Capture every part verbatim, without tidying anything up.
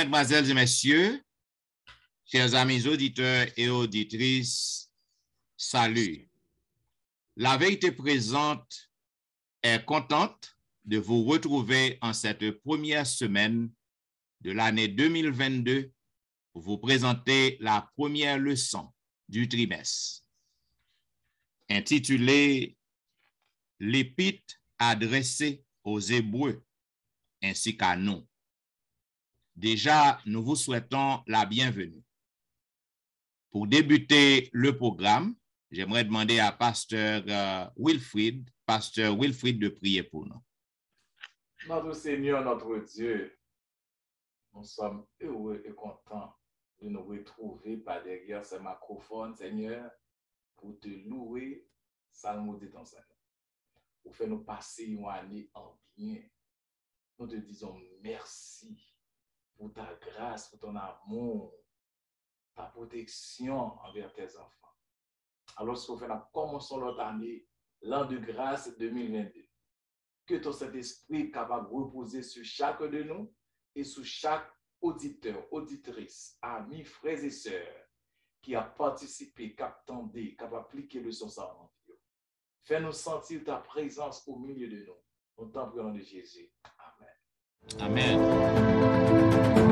Mesdemoiselles et messieurs, chers amis auditeurs et auditrices, salut. La vérité présente est contente de vous retrouver en cette première semaine de l'année deux mille vingt-deux pour vous présenter la première leçon du trimestre, intitulée « L'épître adressée aux Hébreux ainsi qu'à nous ». Déjà, nous vous souhaitons la bienvenue. Pour débuter le programme, j'aimerais demander à Pasteur uh, Wilfrid, Pasteur Wilfrid de prier pour nous. Notre Seigneur, notre Dieu, nous sommes heureux et contents de nous retrouver par derrière ce microphone, Seigneur, pour te louer, salmodier ton Seigneur. Pour faire nous passer une année en bien. Nous te disons merci pour ta grâce, pour ton amour, ta protection envers tes enfants. Alors, ce qu'on fait, nous commençons notre année, l'an de grâce deux mille vingt-deux. Que ton Saint-Esprit est capable de reposer sur chacun de nous et sur chaque auditeur, auditrice, amis, frères et sœurs qui a participé, qui a attendu, qui a appliqué le son savant. Fais-nous sentir ta présence au milieu de nous. Au temps pour le nom de Jésus. Amen. Amen.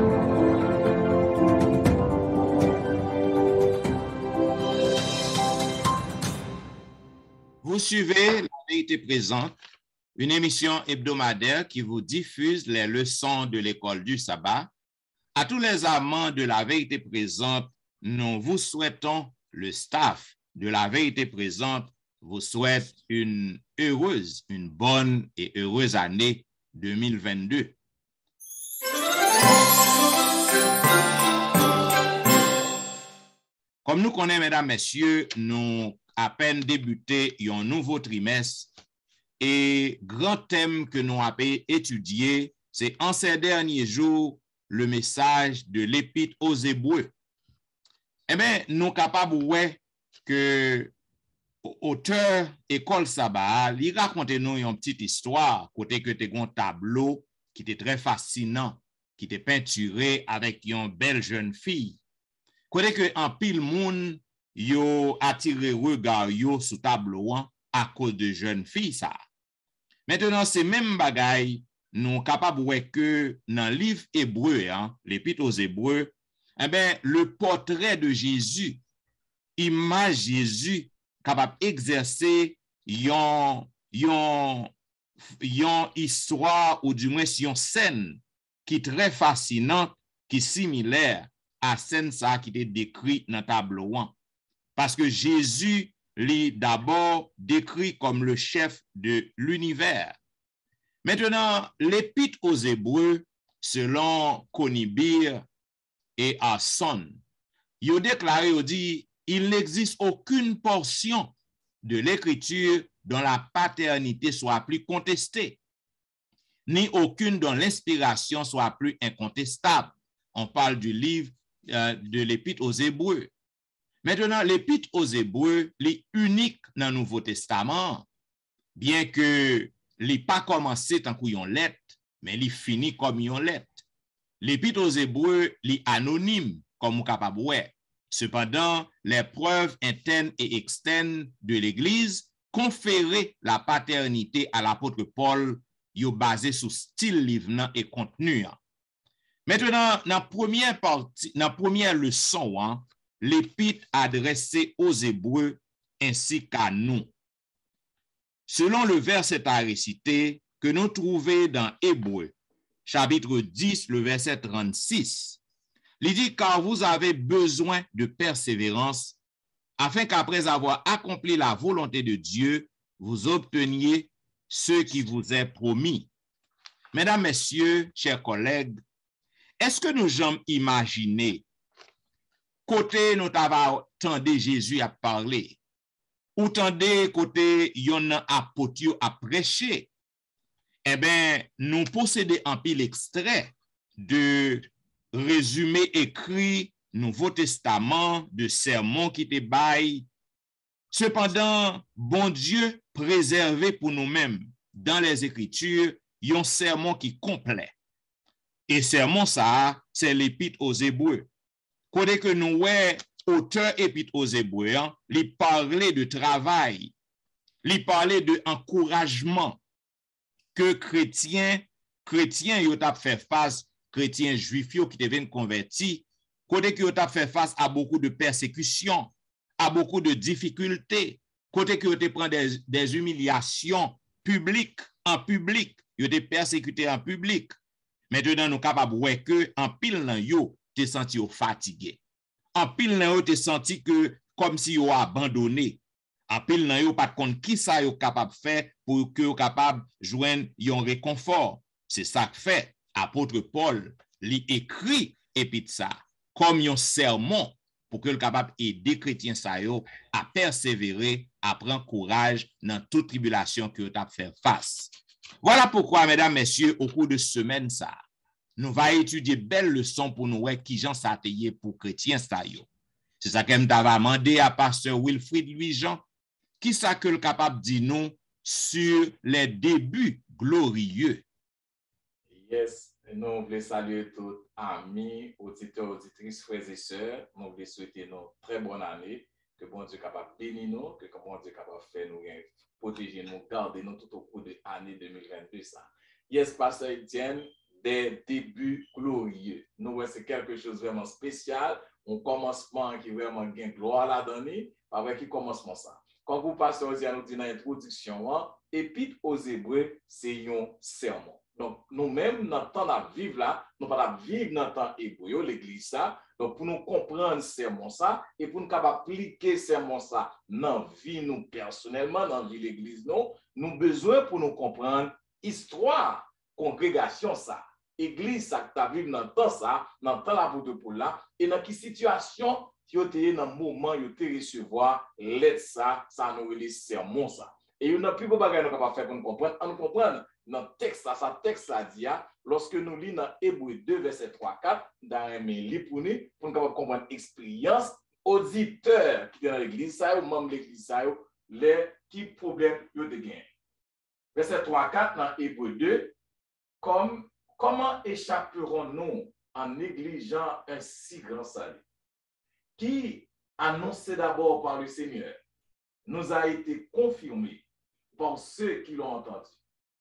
Vous suivez La vérité présente, une émission hebdomadaire qui vous diffuse les leçons de l'école du sabbat. À tous les amants de La vérité présente, nous vous souhaitons, le staff de La vérité présente vous souhaite une heureuse, une bonne et heureuse année deux mille vingt-deux. Comme nous connaissons, mesdames, messieurs, nous à peine débuté un nouveau trimestre et grand thème que nous avons étudié, c'est en ces derniers jours le message de l'épître aux Hébreux. Eh bien, nous sommes capables de voir que auteur école sabbat, il raconte nous une petite histoire côté que tu as un tableau qui était très fascinant, qui était peinturé avec une belle jeune fille. Côté que en pile monde yo attiré regard yo sous tableau à cause de jeune fille ça. Maintenant c'est même bagaille nous capable ouais que dans livre hébreu hein, l'épître aux Hébreux, eh ben le portrait de Jésus, image Jésus capable exercer yon yon yon histoire ou du moins yon scène qui est très fascinante, qui est similaire à scène ça qui est décrit dans tableau. Parce que Jésus l'est d'abord décrit comme le chef de l'univers. Maintenant, l'épître aux Hébreux, selon Conibir et Arson, il a déclaré, il dit, il n'existe aucune portion de l'écriture dont la paternité soit plus contestée, ni aucune dont l'inspiration soit plus incontestable. On parle du livre euh, de l'épître aux Hébreux. Maintenant, l'épître aux Hébreux est unique dans le Nouveau Testament, bien que il pas commencé tant qu'on lettre, mais il finit comme une lettre. L'épître aux Hébreux est anonyme, comme vous capable ouais. Cependant, les preuves internes et externes de l'Église conféraient la paternité à l'apôtre Paul, yo basé sur style livre et contenu. Maintenant, dans la première partie, dans la première leçon, hein, l'épître adressée aux Hébreux ainsi qu'à nous. Selon le verset à réciter que nous trouvons dans Hébreux, chapitre dix, le verset trente-six, il dit « Car vous avez besoin de persévérance, afin qu'après avoir accompli la volonté de Dieu, vous obteniez ce qui vous est promis. » Mesdames, Messieurs, chers collègues, est-ce que nous jamais imaginé côté nous avons entendu Jésus a parlé, ou entendu côté yon apôtre a prêché, eh bien, nous possédons un pile extrait de résumé écrit Nouveau Testament, de sermons qui te baillent. Cependant, bon Dieu préservé pour nous-mêmes dans les Écritures un sermon qui complet. Et sermon ça, c'est l'épître aux Hébreux. Côté que nous, ouais, auteur épître aux Hébreux, hein, il parlait de travail, il parlait de encouragement que chrétiens, chrétiens, ils ont fait face, chrétiens juifs qui deviennent convertis, côté que ils ont fait face à beaucoup de persécutions, à beaucoup de difficultés, côté que ils ont pris des, des humiliations publiques, en public, ils ont été persécutés en public. Maintenant, nous sommes capables de voir que en pile nan yo, te senti fatigué. En pile nan yo, te senti que comme si yo abandonné. En pile nan yo, pas de compte qui ça yo capable faire pour que yo capable joindre yon réconfort. C'est ça que fait apôtre Paul, li écrit épître ça comme un sermon pour que le capable aider chrétien ça yo à persévérer, à prendre courage dans toute tribulation que yo t'a fait face. Voilà pourquoi, mesdames, messieurs, au cours de semaine ça, nous allons étudier belle leçon pour nous qui Jean s'atteigne pour chrétiens ça yo. C'est ça que m'tava demandé à pasteur Wilfrid Louis-Jean, qui ça que le capable dit nous sur les débuts glorieux. Yes, nous voulons saluer tous amis, auditeurs, auditrices, frères et sœurs. Nous voulons souhaiter une très bonne année, que bon Dieu capable bénir nous, que bon Dieu capable faire nous protéger nous, garder nous tout au cours de l'année deux mille vingt-deux. Ça. Yes, pasteur Etienne, des débuts glorieux. Nous, c'est quelque chose de vraiment spécial, un commencement qui vraiment gagne gloire là-dedans, avec qui commencement ça. Quand vous passez aux nous dit dans l'introduction, hein, épître aux Hébreux, c'est un sermon. Donc, nous-mêmes, dans le temps de vivre là, nous ne pouvons pas vivre dans le temps hébreu, l'église ça. Donc, pour nous comprendre ce sermon ça, et pour nous appliquer ce sermon ça dans la vie nous personnellement, dans la vie de l'église, nous, nous avons besoin pour nous comprendre l'histoire, congrégation ça, église ça, que tu as vécu dans le temps ça, dans le temps de l'apôtre Paul là, et dans quelle situation tu as été dans le moment où tu as recevoir l'aide ça, ça nous relève sermon ça. Et il n'y a plus de choses que nous pouvons faire pour nous comprendre. On nous comprendre dans le texte, ça, ça texte ça dit, lorsque nous lisons dans Hébreux deux, verset trois à quatre, dans un livre pour nous, pour nous comprendre l'expérience, auditeurs qui sont dans l'église, ou membres de l'église, les qui problèmes ils ont gagné. Verset trois à quatre dans Hébreux deux, comme, comment échapperons-nous en négligeant un si grand salut, qui, annoncé d'abord par le Seigneur, nous a été confirmé par ceux qui l'ont entendu.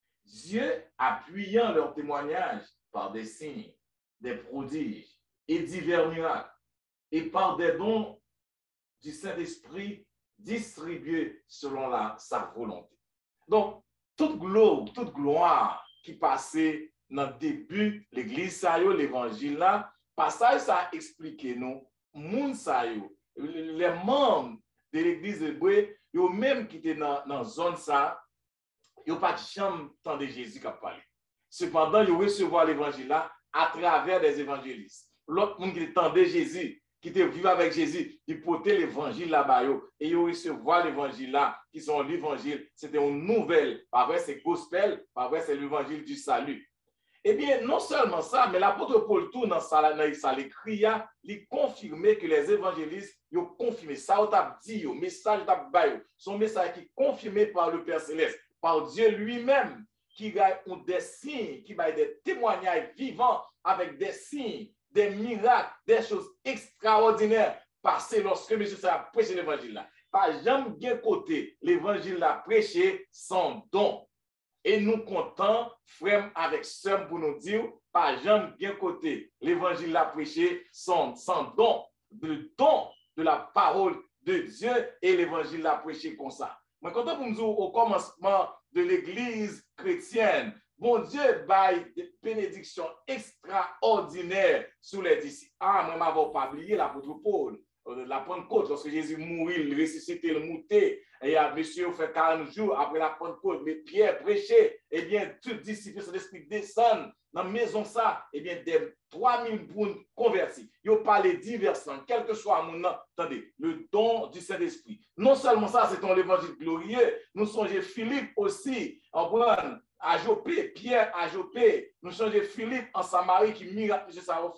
Dieu appuyant leur témoignage par des signes, des prodiges et divers miracles, et par des dons du Saint-Esprit distribués selon la, sa volonté. Donc, toute gloire, toute gloire qui passait dans le début, l'église, l'évangile là, passage ça a expliqué nous, moun sa yo, les membres de l'église de Hébreu, yo même qui étaient dans la zone ça, ils n'ont pas de chambre tant de Jésus qui a parlé. Cependant, ils recevoir l'évangile là à travers des évangélistes. L'autre monde qui attendait Jésus, qui était vivant avec Jésus, il portait l'évangile là-bas et ils recevoir l'évangile là, qui sont l'évangile. C'était une nouvelle. Par vrai, c'est gospel, par vrai, c'est l'évangile du salut. Eh bien, non seulement ça, mais l'apôtre Paul tout dans ça, l'écrit, il confirmait que les évangélistes, ils ont confirmé ça, ils ont dit, le message d'Abbaïo, son message qui est confirmé par le Père Céleste, par Dieu lui-même, qui a des signes, qui a des témoignages vivants avec des signes, des miracles, des choses extraordinaires passées lorsque M. a prêché l'évangile là. Pas jamais bien côté, l'évangile l'a prêché sans don. Et nous comptons, frère avec soeur, pour nous dire, pas jamais bien côté, l'évangile l'a prêché sans, sans don, le don de la parole de Dieu, et l'évangile l'a prêché comme ça. Mais quand on nous dit au commencement de l'église chrétienne, bon Dieu baille des bénédictions extraordinaires sur les disciples. Ah, moi, je n'avais pas oublié l'apôtre Paul, la Pentecôte, lorsque Jésus mourit, il ressuscité, le mouté, et à monsieur fait quarante jours après la Pentecôte, mais Pierre prêchait, et bien, tous les disciples de l'Esprit descendent dans la maison, ça, et bien, des trois mille bounes convertis. Ils ont parlé divers langues, quel que soit mon nom, attendez, le don du Saint-Esprit. Non seulement ça, c'est dans l'évangile glorieux, nous songeons Philippe aussi, en Brune, à Jopé, Pierre à Jopé, nous songeons Philippe en Samarie qui miracle que ça a fait.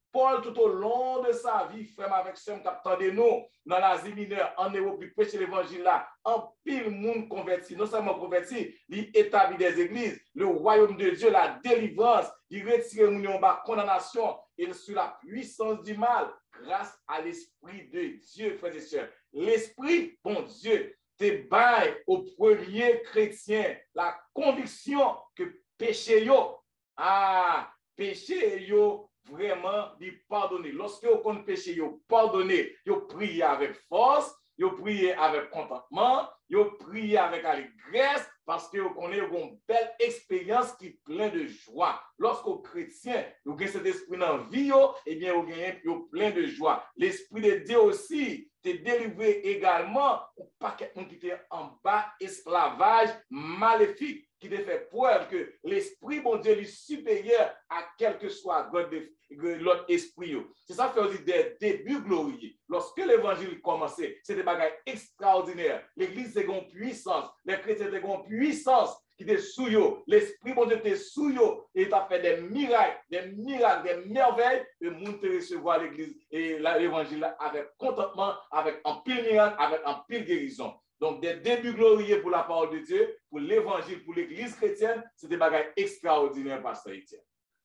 Paul, tout au long de sa vie, frère avec soeur, qui nous dans l'Asie mineure, en Europe, il prêche l'évangile là, en pile monde converti, non seulement converti, il établit des églises, le royaume de Dieu, la délivrance, il retire l'union bas condamnation et sur la puissance du mal, grâce à l'Esprit de Dieu, frères et sœurs. L'Esprit, bon Dieu, te baille au premier chrétien la conviction que péché yo, ah, péché yo, vraiment, de pardonner. Lorsque vous compte péché, vous pardonnez, vous priez avec force, vous priez avec contentement, vous priez avec allégresse, parce que vous connaissez une belle expérience qui est pleine de joie. Lorsque vous chrétien, vous avez cet esprit dans la vie, eh bien, vous avez plein de joie. L'esprit de Dieu aussi t'est délivré également au paquet qui était en bas esclavage maléfique, qui te fait preuve que l'esprit, bon Dieu, est supérieur à quel que soit l'autre esprit. C'est ça qui fait aussi des débuts glorieux. Lorsque l'évangile commençait, c'était des bagages extraordinaires. L'église, c'est une puissance. Les chrétiens, c'est une puissance qui était sous eux. L'esprit, bon Dieu, était sous eux. Et il a fait des miracles, des miracles, des merveilles. Et le monde te recevoir l'église et l'évangile avec contentement, avec un pile miracle, avec un pile guérison. Donc, des débuts glorieux pour la parole de Dieu, pour l'évangile, pour l'église chrétienne, c'est des bagages extraordinaires, pasteur Etienne.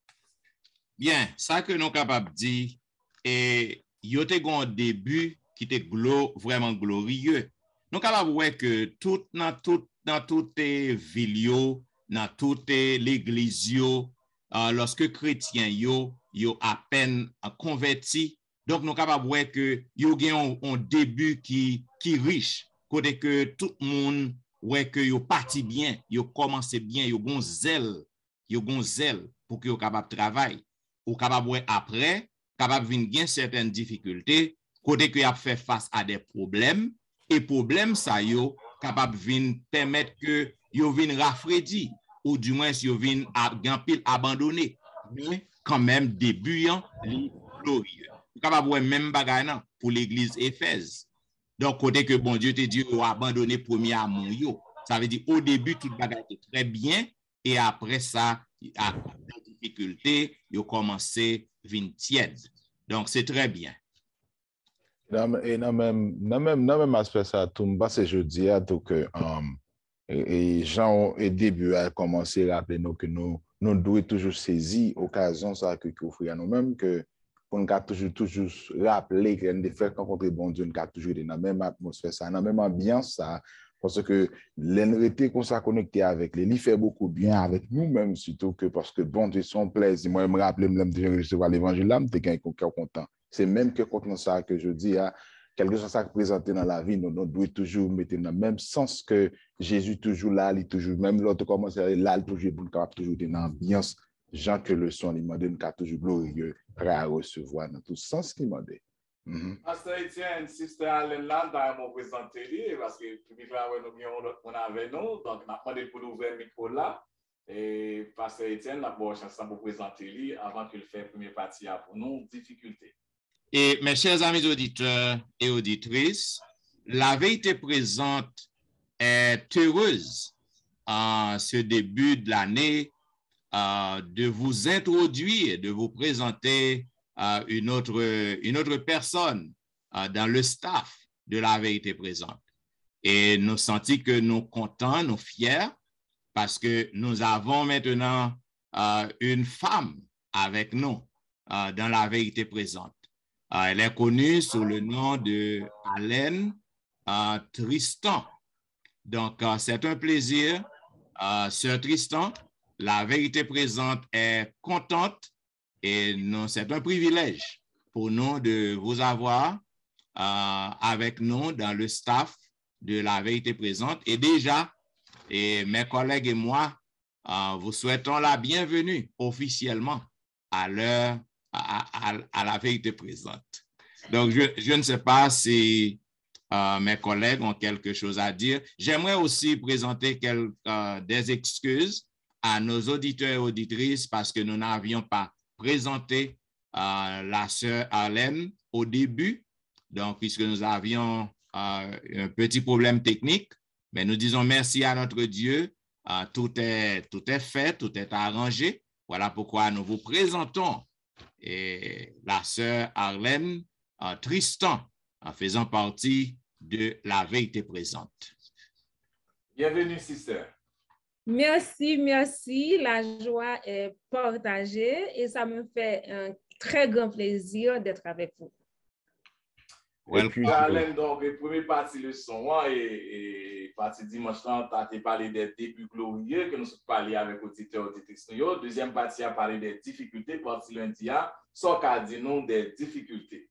Bien, ça que nous sommes capables de dire, et il y a un début qui était glo, vraiment glorieux. Nous sommes capables de voir que tout, dans toutes dans toutes les villes, dans toute l'église, euh, lorsque chrétiens yo, yo à peine convertis, donc nous sommes capables de voir que yo gen un début qui qui riche. Côté que tout le monde ouais que yo parti bien, yo commencé bien, yo gon zèle, yo gon zèle pour que yo capable travailler, ou capable ouais après, capable vinn gen certaines difficultés, côté que y a fait face à des problèmes et problèmes ça yo capable vinn permettre que yo vinn rafraîdi ou du moins yo vinn gan pile abandonné, mais quand même débutant li glorieux. Capable ouais même bagay nan pour l'église Éphèse. Donc, côté que bon Dieu te dit, ou abandonné premier amour, yo. Ça veut dire, au début, tout le bagage était très bien, et après ça, à des difficultés, il a commencé à venir tiède. Donc, c'est très bien. Et dans même, dans même, dans même aspect, ça, tout me passe jeudi, donc, um, et, et Jean, au début, a commencé à rappeler nous que nous, nous devons toujours saisir l'occasion, ça, que nous offrir à nous-mêmes, que pour nous toujours, toujours rappeler que nous devons rencontrer bon Dieu, nous devons toujours être dans la même atmosphère, ça, dans la même ambiance, ça, parce que l'unité qu'on s'est connecté avec les, il fait beaucoup bien avec nous-mêmes, surtout que parce que bon Dieu, son plaisir, moi, je me rappelle, je me recevoir l'évangile là, je suis content. C'est même que quand ça que je dis, hein, quelque chose ça présenté dans la vie, nous, nous devons toujours mettre dans le même sens que Jésus toujours là, il toujours, même l'autre commence à là, il toujours, pour nous toujours dans l'ambiance, Jean que le son, il m'a donné, toujours glorieux, prêt à recevoir dans tout sens qu'il m'a dit. Mm-hmm. Pasteur Etienne, Sister Allen là, dans mon présenté, parce que public là, on avait nous, donc on a demandé pour ouvrir le micro là, et Pasteur Etienne, la bonne chance pour présenter lui avant qu'il fasse la première partie pour nous, difficultés. Et mes chers amis auditeurs et auditrices, la vérité présente est heureuse en ce début de l'année euh, de vous introduire, de vous présenter euh, une, autre, une autre personne euh, dans le staff de la vérité présente. Et nous sentons que nous sommes contents, nous sommes fiers, parce que nous avons maintenant euh, une femme avec nous euh, dans la vérité présente. Euh, elle est connue sous le nom de Allen euh, Tristan. Donc, euh, c'est un plaisir, euh, Sœur Tristan. La vérité présente est contente et c'est un privilège pour nous de vous avoir euh, avec nous dans le staff de la vérité présente. Et déjà, et mes collègues et moi, euh, vous souhaitons la bienvenue officiellement à l'heure À, à, à la vérité présente. Donc, je, je ne sais pas si euh, mes collègues ont quelque chose à dire. J'aimerais aussi présenter quelques, euh, des excuses à nos auditeurs et auditrices parce que nous n'avions pas présenté euh, la sœur Allen au début, donc puisque nous avions euh, un petit problème technique, mais nous disons merci à notre Dieu. Euh, tout est, tout est fait, tout est arrangé. Voilà pourquoi nous vous présentons et la sœur Arlène euh, Tristan, en faisant partie de la vérité présente. Bienvenue, sister. Merci, merci. La joie est partagée et ça me fait un très grand plaisir d'être avec vous. Et puis, Arlène, donc, première partie leçon hein, et, et partie dimanche, tu as parlé des débuts glorieux que nous avons parlé avec auditeurs auditrices. Deuxième partie a parlé des difficultés, partie lundi, ça qu'a dit nous des difficultés.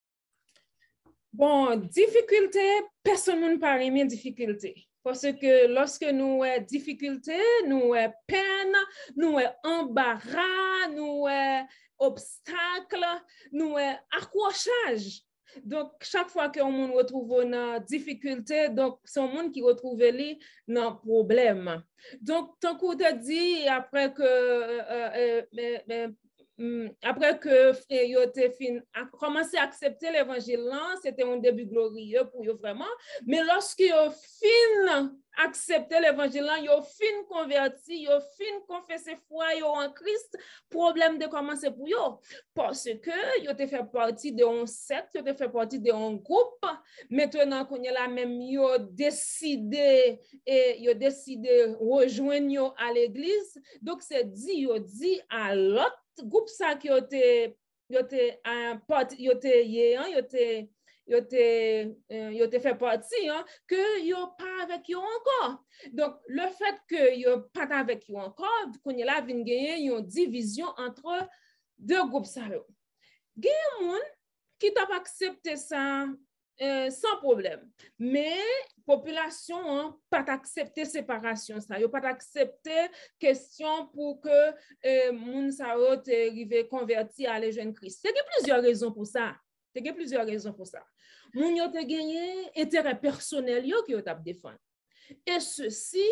Bon, difficulté, personne ne parle de difficulté. Parce que lorsque nous avons difficulté, nous avons peine, nous avons embarras, nous avons obstacle, nous avons accrochage. Donc, chaque fois que on retrouve une difficulté, donc c'est un monde qui retrouve les un problème. Donc, tant qu'on te dit après que euh, euh, euh, euh, après que yo te fin a commencé à accepter l'évangile, c'était un début glorieux pour eux vraiment. Mais lorsque yo fin accepter l'évangile, yo fin converti, yo fin confesser foi yo en Christ, problème de commencer pour yo parce que yo te fait partie de un secte, yo te fait partie de un groupe. Maintenant qu'on est là même yo décidé et yo décidé rejoindre yo à l'église. Donc c'est dit yo dit à l'autre groupe ça qui était était un parti était hier était était était fait partie hein, que yo pas avec yo encore. Donc le fait que yo pas avec yo encore qu'on est là vinn gagner une division entre deux groupes ça yo. Gen moun qui t'a accepté ça Euh, sans problème. Mais population hein, pas accepter séparation ça, yo pas accepter question pour que euh, moun sa yo te rive converti à les jeunes Christ. Il y a plusieurs raisons pour ça. Il y a plusieurs raisons pour ça. Moun yo te gagné intérêt personnel yo qui yo t'a défendre. Et ceci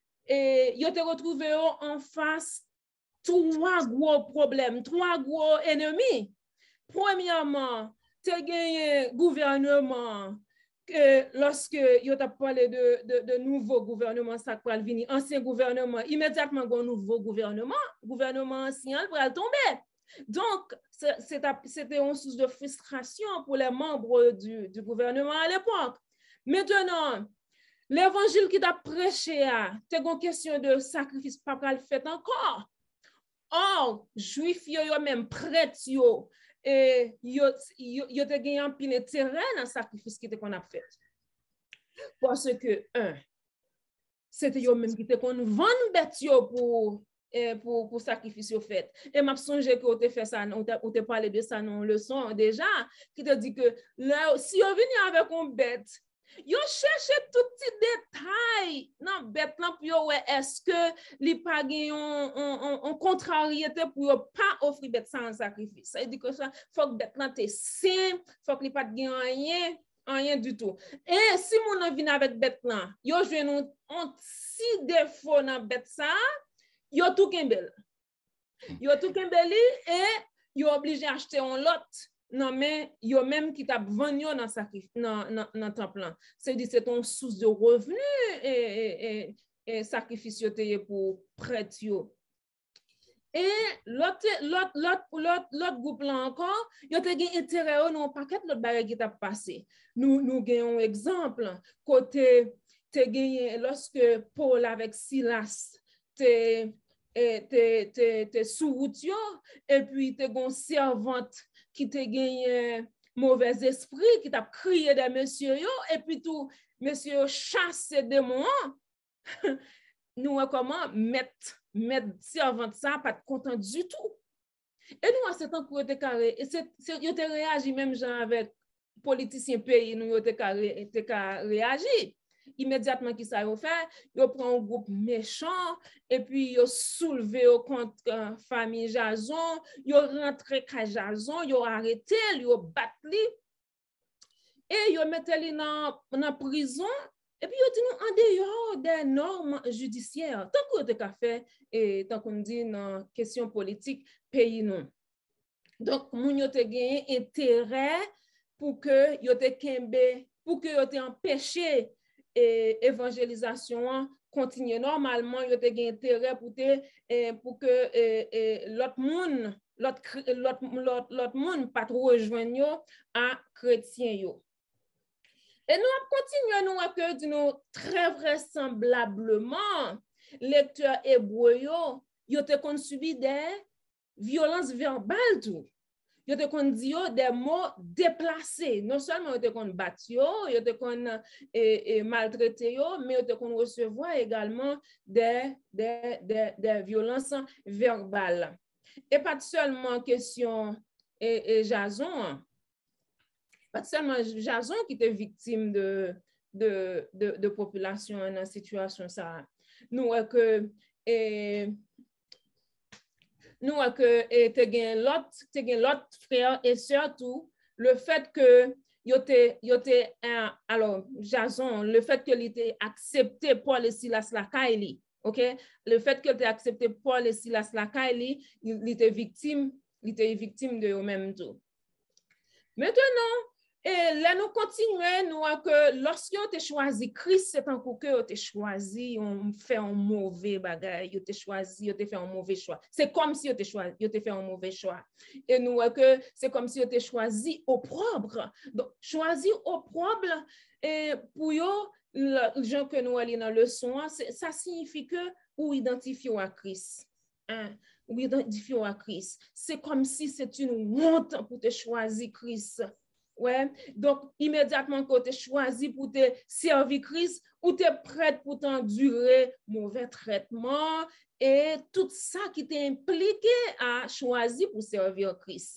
et yo te retrouvé en face trois gros problèmes, trois gros ennemis. Premièrement, te gagné gouvernement que lorsque yo t'a parlé de, de, de nouveau gouvernement ça pral venir ancien gouvernement immédiatement un nouveau gouvernement gouvernement ancien pral tomber. Donc c'était une source de frustration pour les membres du, du gouvernement à l'époque. Maintenant l'évangile qui t'a prêché a te gon question de sacrifice pas pral fait encore. Or juif yo yo même prêtre yo et yo yo yo te gagné un pile terrain dans sacrifice qui te qu'on a fait parce que un c'était yo même qui te qu'on vendre bête yo pour eh, pour pour sacrifice yo fait et m'a songé que on te fait ça on te on te parlé de ça dans leçon déjà qui te dit que là si on vient avec une bête yo cherche tout petit détail non bête là pour ouais est-ce que li pas gagne on contrariété pour yo pas offrir bête sans sacrifice ça veut dire que ça faut que bête là t'es sain faut que li pas gagne rien rien du tout et si mon vient avec bête là yo joue un petit défaut dans bête ça yo tout kembel yo tout kembeli et yo obligé acheter un lot. Non, mais yo même qui t'a vendu dans sacrifice dans dans dans temple là. C'est dit c'est ton source de revenus et et et, et sacrifice pour prêtre yo. Et l'autre l'autre l'autre l'autre l'autre groupe là encore, yo te gen intérêt non paquet l'autre bagage qui t'a passé. Nous nous gagnons exemple côté te gagné lorsque Paul avec Silas te te te te sous route et puis te gon servante qui te gagné mauvais esprit, qui t'a crié des messieurs yo, et puis tout, monsieur chasse des démons. Nous, comment mettre, mettre servante ça, pas content du tout. Et nous, à ce temps, pour te carré, et c'est, yo te réagi même genre avec politiciens pays, nous, yo te carré, te réagi. Immédiatement qui ça yo fait, yo prend un groupe méchant et puis yo soulevé contre uh, famille Jason, yo rentré ka Jason, yo arrêté, yo battu et yo mette li dans dans prison et puis yo dit nous en dehors des normes judiciaires. Tant que te ka fait et tant qu'on dit dans question politique pays non. Donc moun yo te gagné intérêt pour que yo te kembe, pour que yo te empêché et évangélisation continuer normalement, yo te gen intérêt pour te eh, pour que eh, eh, l'autre monde l'autre l'autre l'autre monde pas trop rejoindre yo à chrétien yo. Et nous continuons nous que nous très vraisemblablement lecteur hébreu yo yo te kon subi des violences verbales tout. Yo te kon di yo des mots déplacés. Non seulement yo te kon battre yo, yo te kon eh, eh, maltraiter yo, mais yo te kon recevoir également des, des, des, des violences verbales. Et pas seulement question et, et Jason, pas seulement Jason qui était victime de, de, de, de population dans situation ça. Nous que et, nous que et te gen l'autre te gen l'autre frère et surtout le fait que yo te yo te alors Jason le fait que il était accepté Paul et Silas la Kaili, OK, le fait que il accepté Paul et Silas la Kaili, il était victime il était victime de eux-mêmes tout. Maintenant et là nous continuons nous que lorsque on te choisi Christ c'est un coup que on te choisi on fait un mauvais bagage on te choisi on te fait un mauvais choix c'est comme si on te choisi on te fait un mauvais choix et nous que c'est comme si on te choisi au propre donc choisi au propre et pour yo le gens que nous allons dans le leçon ça signifie que ou identifier à Christ hein ou identifier à Christ c'est comme si c'est une honte pour te choisir Christ. Ouais, donc immédiatement quand tu es choisi pour te servir Christ ou tu es prête pour t'endurer mauvais traitement et tout ça qui t'est impliqué à choisir pour servir Christ.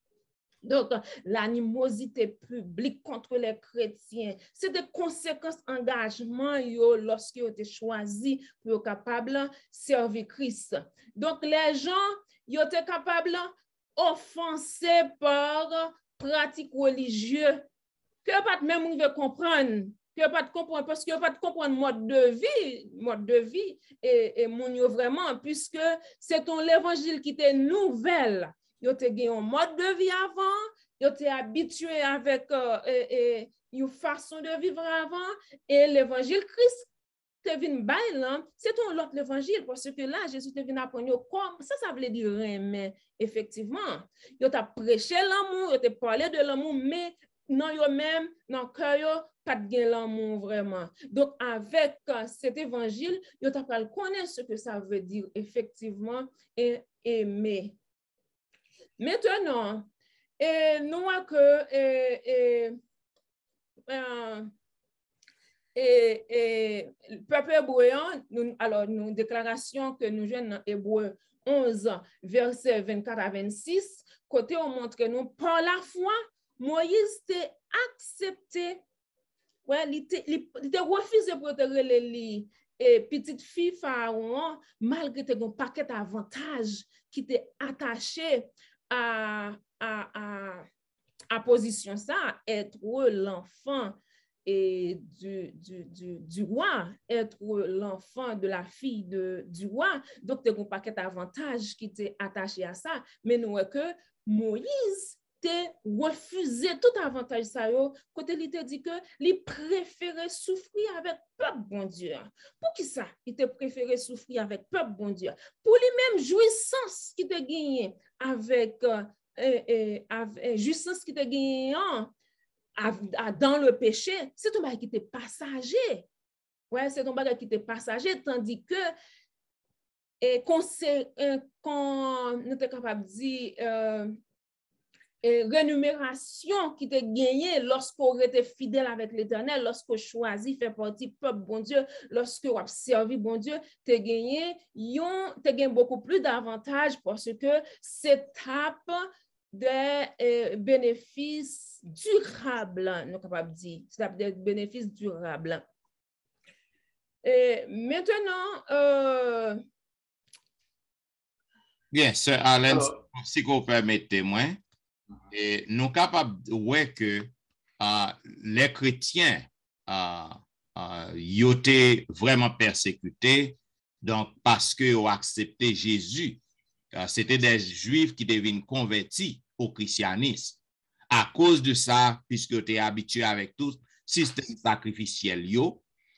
Donc, l'animosité publique contre les chrétiens, c'est des conséquences engagement yo lorsque vous êtes choisi pour être capable de servir Christ. Donc, les gens, ils étaient capables d'offenser par pratique religieuse que pas même veut comprendre que pas de comprendre parce que pas de comprendre mode de vie mode de vie et et moun yo vraiment puisque c'est ton l'évangile qui était nouvelle yo te gen un mode de vie avant yo te habitué avec euh, et, et une façon de vivre avant et l'évangile Christ te vient bail c'est ton l'autre l'évangile parce que là Jésus te vient apprendre comme ça ça veut dire mais effectivement yo t'a prêché l'amour yo t'a parlé de l'amour mais non yo même dans cœur yo pas de l'amour vraiment donc avec uh, cet évangile yo t'a pas connaître ce que ça veut dire effectivement et aimer maintenant et nous que et, et, euh, Et, et le peuple hébreu, nous, alors, nous déclaration que nous jouons dans Hébreu onze, verset vingt-quatre à vingt-six, côté on montre que nous, par la foi, Moïse t'a accepté, ouais, il t'a refusé pour te relayer et petite fille Pharaon, malgré que un paquet d'avantages qui t'est attaché à, à, à, à position ça, être l'enfant et du, du, du, du roi, être l'enfant de la fille de, du roi. Donc, tu as un paquet d'avantages qui t'est attaché à ça. Mais nous, que Moïse t'a refusé tout avantage ça, quand il te dit que il préférait souffrir avec peuple bon Dieu. Pour qui ça? Il te préférait souffrir avec peuple bon Dieu. Pour les mêmes jouissances qui te gagné avec, euh, euh, avec jouissance qui te gagné dans le péché, c'est ton bagage qui était passager. Ouais, c'est ton bagage qui était passager, tandis que et qu'on qu'on était capable de dire euh, et rémunération qui te gagné lorsqu'on était fidèle avec l'Éternel, lorsqu'on choisit faire partie peuple bon Dieu, lorsqu'on a servi bon Dieu, te gagné, yon te gagné beaucoup plus d'avantages parce que c'est tape des euh, bénéfices durables, nous capable dire, c'est des bénéfices durables. Et maintenant, euh... bien, Sir Allen, alors, si vous permettez-moi, et nous capables de voir que uh, les chrétiens uh, uh, ils ont été vraiment persécutés donc parce qu'ils ont accepté Jésus. Uh, c'était des juifs qui deviennent convertis au christianisme. À cause de ça, puisque tu es habitué avec tout système sacrificiel, yo,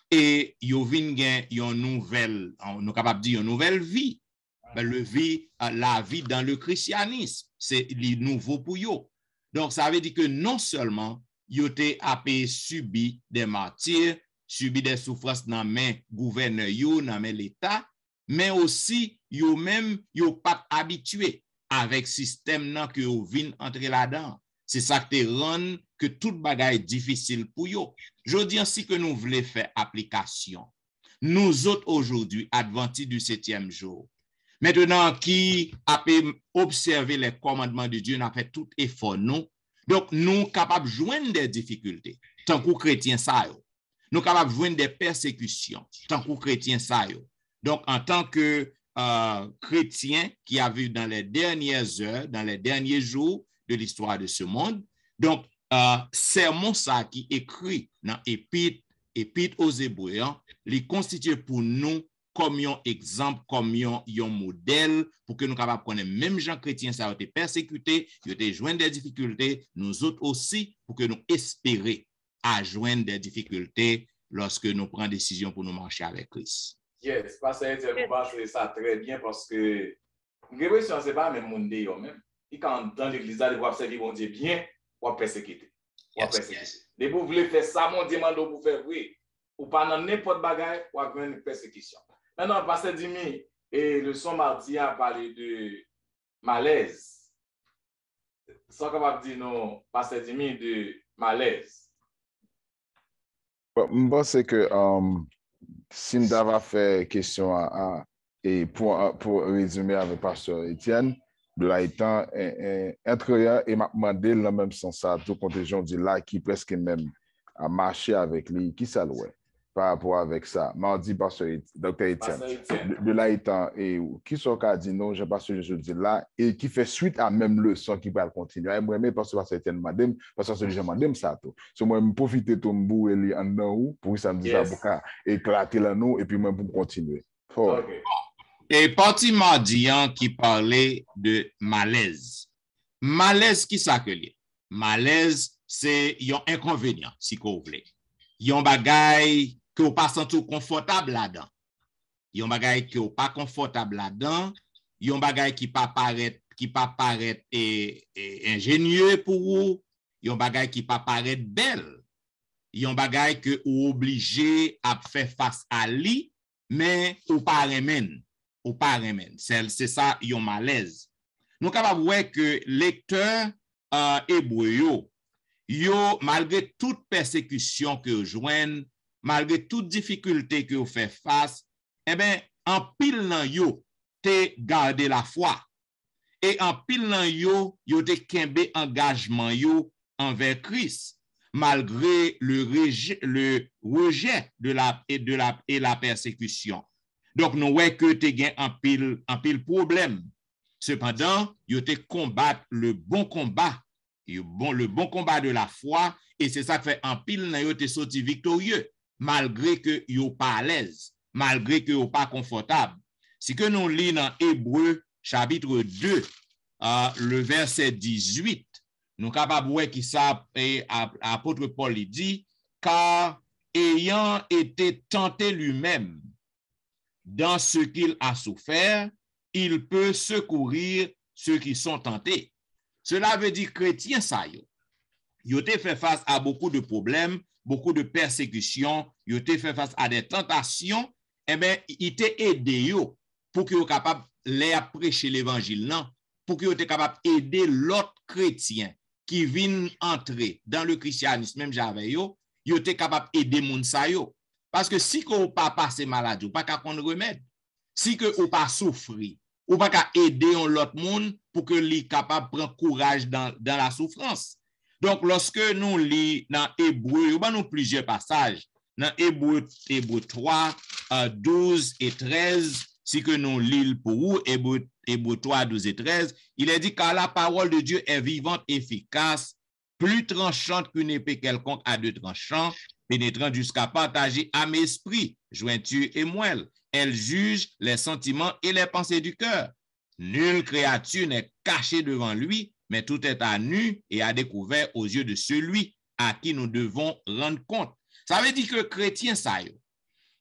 et yo vin gen yon nouvelle, nous capable dire une nouvelle vie. Ben, le vie, la vie dans le christianisme, c'est les nouveaux pour yo. Donc, ça veut dire que non seulement yo te apé subi des martyrs, subi des souffrances dans main gouverneur yo, dans main l'État, mais aussi yo même yo pas habitué avec système nan que yo vin entrer là-dedans. C'est ça qui te rend que tout bagaille difficile pour yo. Je dis ainsi que nous voulons faire application. Nous autres aujourd'hui, adventistes du septième jour, maintenant qui a observé les commandements de Dieu, nous avons fait tout effort, nous. Donc, nous sommes capables de joindre des difficultés, tant que chrétiens, ça yo. Nous sommes capables de joindre des persécutions, tant que chrétiens, ça yo. Donc, en tant que euh, chrétiens qui a vu dans les dernières heures, dans les derniers jours de l'histoire de ce monde, donc, euh, sermon ça qui écrit dans l'épître, épître aux Hébreux, il constitue pour nous comme un exemple, comme un modèle, pour que nous soyons capables de connaître même gens chrétiens, ça a été persécuté, ils ont été joindre des difficultés, nous autres aussi, pour que nous espérions à joindre des difficultés lorsque nous prenons décision pour nous marcher avec Christ. Yes, parce que vous pensez ça très bien parce que l'impression, ce n'est pas même monde même. Et quand dans l'église, vous observez mon Dieu bien, vous persécuter. Vous persécuter. Et vous voulez faire ça, mon Dieu, vous faire oui. Ou pas dans n'importe bagaille, ou avoir une persécution. Maintenant, Pasteur Dimi, et le son mardi a parlé de malaise. Sans capable dire non, Pasteur Dimi, de malaise. Je pense que um, si nous avons fait question à, à, et pour, pour résumer avec Pasteur Etienne, de là étant, entre et m'a demandé dans le même sens à tout contingent de là qui presque même a marché avec lui, qui ça louait par rapport avec ça. Mardi, Pasteur Docteur Etienne, de, de là étant, et qui sont qu'a dit non, je pense que je dis là, et qui fait suite à même leçon qui va continuer. Et moi, mais parce que Pasteur Etienne m'a dit, parce que je m'en ça tout. So moi, je profite de ton bout et li en dedans pour ça me dit ça pour éclater là nous et puis moi pour continuer. Fort. Okay. Et parti mardi qui parlait de malaise. Malaise qui ça que lié? Malaise, c'est un inconvénient, si vous voulez. Yon bagay que vous pas senti confortable là-dedans. Yon bagay que vous pas confortable là-dedans. Yon bagay qui pas paraître qui pas paraître et, et ingénieux pour vous. Yon bagay qui pas paraître belle. Yon bagay que vous obligé à faire face à lui, mais ou pas remen. Ou pas remen. C'est ça yon malaise. Nous capable voir que lecteur euh, hébreu yo, yo malgré toute persécution que vous joignent, malgré toute difficulté que vous faites face, eh bien, en pile nan yo te garder la foi. Et en pile nan yo, yo te kembe engagement yo envers Christ, malgré le rejet, le rejet de la, et, de la, et la persécution. Donc, nous voyons que te gen en pile, en pile problème. Cependant, yo te combattre le bon combat, le bon, le bon combat de la foi, et c'est ça qui fait en pile nan yo te sorti victorieux, malgré que yo pas à l'aise, malgré que yo pas confortable. Si que nous lisons dans Hébreu chapitre deux, euh, le verset dix-huit, nous capables de voir qui ça, apôtre Paul dit, car ayant été tenté lui-même dans ce qu'il a souffert, il peut secourir ceux qui sont tentés. Cela veut dire chrétien ça yo. Yo te fait face à beaucoup de problèmes, beaucoup de persécutions, yo te fait face à des tentations, eh bien, il t'a aidé yo pour que yo capable les prêcher l'évangile non, pour que yo te capable aider l'autre chrétien qui vient entrer dans le christianisme même j'avais yo, yo te capable aider moun sa yo. Parce que si que ou pas passer maladie, ou pas qu'à prendre remède, si que ou pas souffrir, ou pas qu'à aider l'autre monde pour que li capable prendre courage dans, dans la souffrance. Donc lorsque nous lisons dans Hébreu, il y a nous plusieurs passages dans Hébreu, Hébreu trois, euh, douze et treize, si que nous lisons pour vous, Hébreu, Hébreu trois, douze et treize, il est dit car la parole de Dieu est vivante, efficace, plus tranchante qu'une épée quelconque à deux tranchants, pénétrant jusqu'à partager âme et esprit, jointure et moelle. Elle juge les sentiments et les pensées du cœur. Nulle créature n'est cachée devant lui, mais tout est à nu et à découvert aux yeux de celui à qui nous devons rendre compte. Ça veut dire que chrétien ça yo,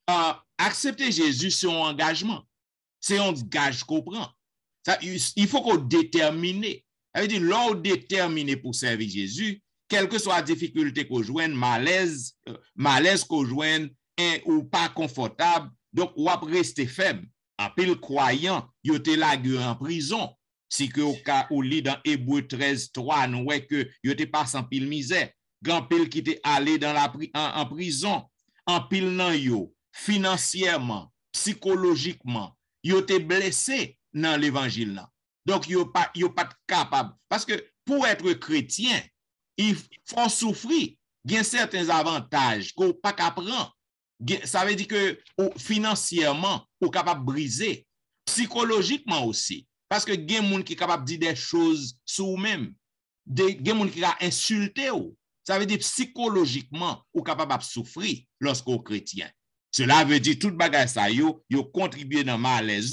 uh, accepter Jésus, c'est un engagement. C'est un gage qu'on prend. Ça, il faut qu'on détermine. Ça veut dire, l'on déterminé pour servir Jésus, quelle que soit la difficulté qu'on joigne, malaise, euh, malaise qu'on joigne, ou pas confortable, donc on va rester faible. En pile croyant, il était là en prison. Si que au cas où lit dans Hébreux treize, trois, nous voyons que il était pas sans pile misère. Grand pile qui était allé dans la en, en prison, en pile nan yo, financièrement, psychologiquement, il était blessé dans l'évangile là. Donc il pas il pas capable parce que pour être chrétien, il faut souffrir. Il y a certains avantages qu'on pas qu'apprendre. Ça veut dire que financièrement, on est capable de briser, psychologiquement aussi. Parce que il y a des gens qui sont capables de dire des choses sur eux-mêmes. Il y a des gens qui sont insultés. Ça veut dire psychologiquement, on est capable de souffrir lorsqu'on est chrétien. Cela veut dire que tout bagage ça yo, yo contribue dans malaise.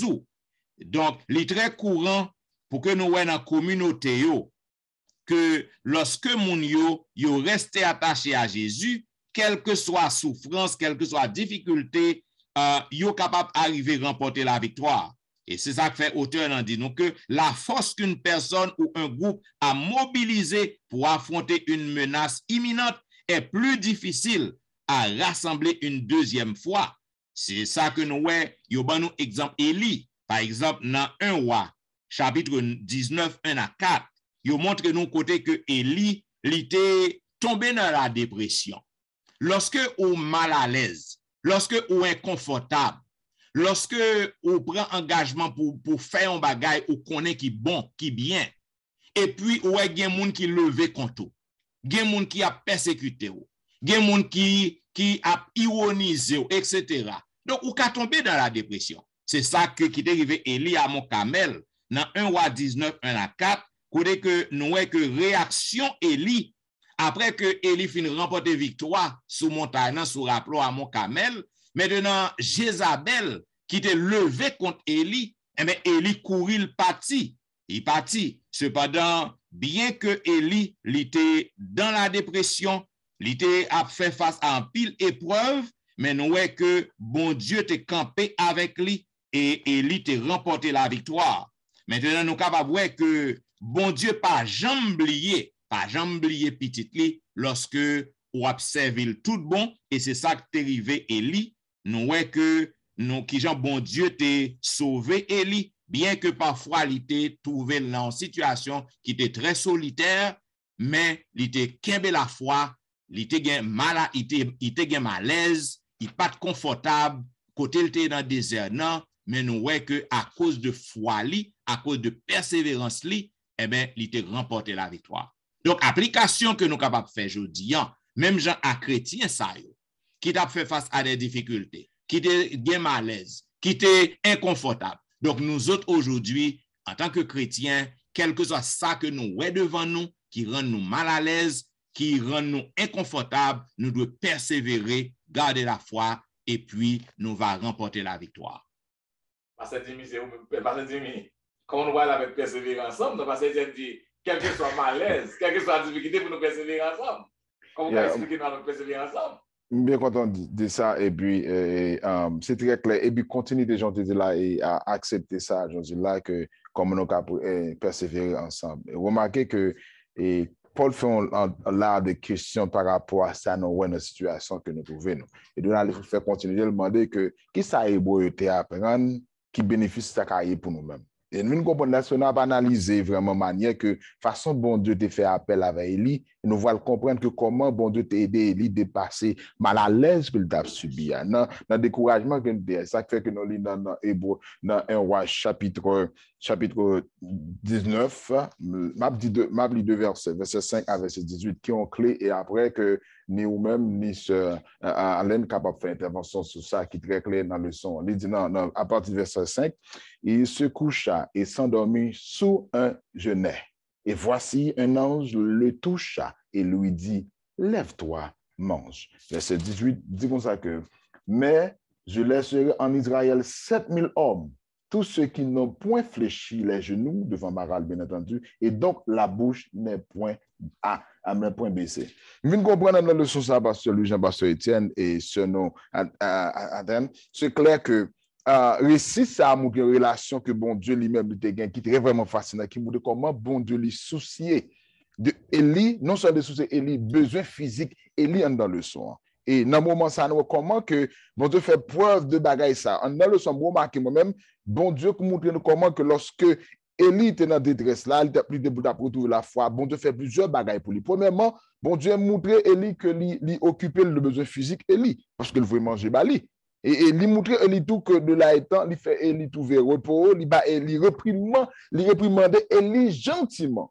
Donc, il est très courant pour que nous voyons dans la communauté yo, que lorsque moun yo, yo resté attaché à Jésus, quelle que soit la souffrance, quelle que soit la difficulté, euh, yo capable d'arriver à remporter la victoire. Et c'est ça que fait auteur en dit nous que la force qu'une personne ou un groupe a mobilisé pour affronter une menace imminente est plus difficile à rassembler une deuxième fois. C'est ça que nous voyons, yo ban nous exemple Élie, par exemple dans un roi, chapitre dix-neuf, un à quatre, yo montre nous côté que Élie, il était tombé dans la dépression. Lorsque ou mal à l'aise, lorsque ou inconfortable, lorsque on prend engagement pour, pour faire un bagage ou connaît qui bon, qui bien, et puis ou il y a des gens qui levé contre vous, il y a des gens qui a persécuté vous, il y a des gens qui, qui a ironisé, et cetera. Donc, ou ka tomber dans la dépression. C'est ça que qui est arrivé Élie à mon camel, dans un roi dix-neuf, un à quatre, côté que nous voyons que réaction Élie, après que Élie finit remporter victoire sous montagne, sous rappelons à mon camel, maintenant, Jézabel, qui était levé contre Élie, eh bien, Élie courit le parti. Il partit. Cependant, bien que Élie était dans la dépression, il était à faire face à un pile épreuve, mais nous voyons que bon Dieu était campé avec lui et Élie était remporté la victoire. Maintenant, nous sommes capables de voir que bon Dieu pas jamais oublié, pas jamais oublié petit li, lorsque on observe tout bon, et c'est ça que t'est arrivé Élie. Nous voyons que nous, qui Jean bon Dieu t'est sauvé Élie, bien que parfois il était trouvé dans une situation qui était très solitaire, mais il était kembe la foi, il était mal, il était, il était malaise, il pas confortable, côté il était dans le désert, non, mais nous voyons que à cause de foi li, à cause de persévérance li, eh bien, il était remporté la victoire. Donc, application que nous sommes capables de faire aujourd'hui, même gens à chrétiens, ça, qui t'a fait face à des difficultés, qui était malaise, qui était inconfortable. Donc, nous autres aujourd'hui, en tant que chrétiens, quel que soit ça que nous voyons devant nous, qui rend nous mal à l'aise, qui rend nous inconfortables, nous devons persévérer, garder la foi, et puis nous va remporter la victoire. Pasteur Jimmy, c'est Pasteur Jimmy, comment nous voyons avec persévérer ensemble, Pasteur Jimmy, quel que soit malaise, quelle que soit la difficulté pour nous persévérer ensemble. Comment yeah. Vous expliquer nous persévérer ensemble? Bien content de ça, et puis euh, um, c'est très clair, et puis continue de gens de là et à accepter ça, je dis là, que comme nous avons persévérer ensemble. Et remarquez que et Paul fait un, un lot de questions par rapport à ça, nous voyons la situation que nous trouvons. Et donc, il faut faire continuer de demander que qui ça est beau et apprendre, qui bénéficie de ça pour nous-mêmes. Et nous comprenons, nous avons analysé vraiment de manière que façon bon Dieu te fait appel avec Élie, et nous voulons comprendre que comment bon Dieu t'a aidé Élie de passer mal à l'aise qu'il a subi. Dans le découragement que nous avons, ça fait que nous lisons dans Hébreux, dans un roi chapitre, chapitre dix-neuf, m'a dit deux versets, verset cinq à verset dix-huit, qui ont clé, et après que ni ou-même, ni sœur Alain capable de faire intervention sur ça, qui est très clair dans le son. Il dit non, non, à partir du verset cinq, il se coucha et s'endormit sous un genêt. Et voici un ange le toucha et lui dit, lève-toi, mange. Verset dix-huit dit comme ça que, mais je laisserai en Israël sept mille hommes, tous ceux qui n'ont point fléchi les genoux devant Baal, bien entendu, et donc la bouche n'est point à, à n'est point baissée. Vous comprenez dans la leçon ça, pasteur Louis Jean, pasteur Étienne et ce nom, c'est clair que Uh, récit ça a montré une relation que bon Dieu lui-même était gain qui est vraiment fascinant, qui montre comment bon Dieu lui souciait de Élie, non seulement de soucier Élie, besoin physique, Élie en dans le son. Et dans le moment ça nous comment que bon Dieu fait preuve de bagaille ça. En dans le son, bon marqué moi-même, bon Dieu montre nous comment que lorsque Élie était dans détresse là, il était plus debout pour retrouver la foi. Bon Dieu fait plusieurs bagailles pour lui. Premièrement, bon Dieu a montré Élie que lui, lui occupait le besoin physique Élie parce qu'il voulait manger bali. Et, et lui montrer Élie tout que de là étant, il fait Élie tout vers repos, il va Élie reprimand, il réprimandait Élie gentiment.